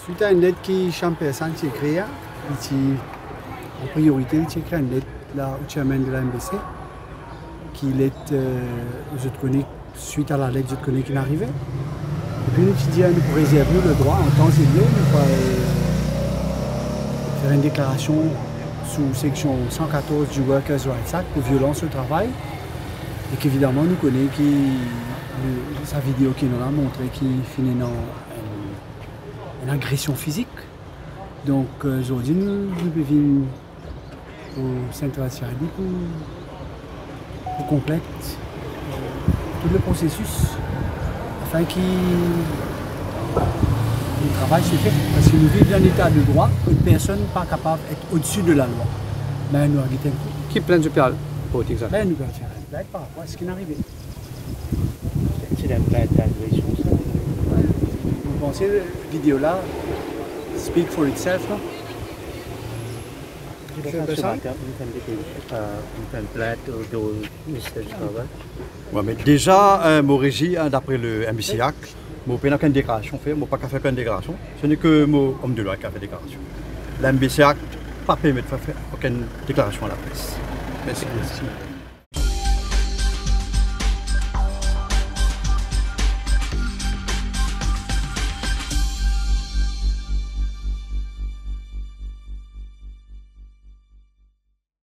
Suite à une lettre qui champait sans écrire, en priorité, il écrit une lettre là, au chairman de la MBC, qui lettre, je te connais, suite à la lettre, je te connais qui m'arrivait. Et puis nous dit, nous pour réserver le droit en temps et lieu, nous pour faire une déclaration sous section 114 du Workers' Rights Act pour violence au travail. Et qu'évidemment, nous connaissons sa vidéo qui nous a montré qu'il finit dans une agression physique. Donc aujourd'hui, nous venons au Saint-Thérèse pour compléter tout le processus afin que le travail se fait. Parce que nous vivons dans un état de droit où une personne n'est pas capable d'être au-dessus de la loi. Mais nous avons dit qui plaint du péal pour être exact. Ben, nous avons fait une blague par rapport à ce qui est arrivé. C'est une plainte d'agression, ça. Vous pensez que la vidéo-là speak for itself, non? Ce matin, une plainte au ministère du Travail. Ouais, mais déjà, mon régie, d'après le MBCAC, je n'ai pas fait une déclaration, je n'ai pas fait une déclaration. Ce n'est que mon homme de loi qui a fait une déclaration. Le MBCAC n'a pas permis de faire aucune déclaration à la presse. Merci.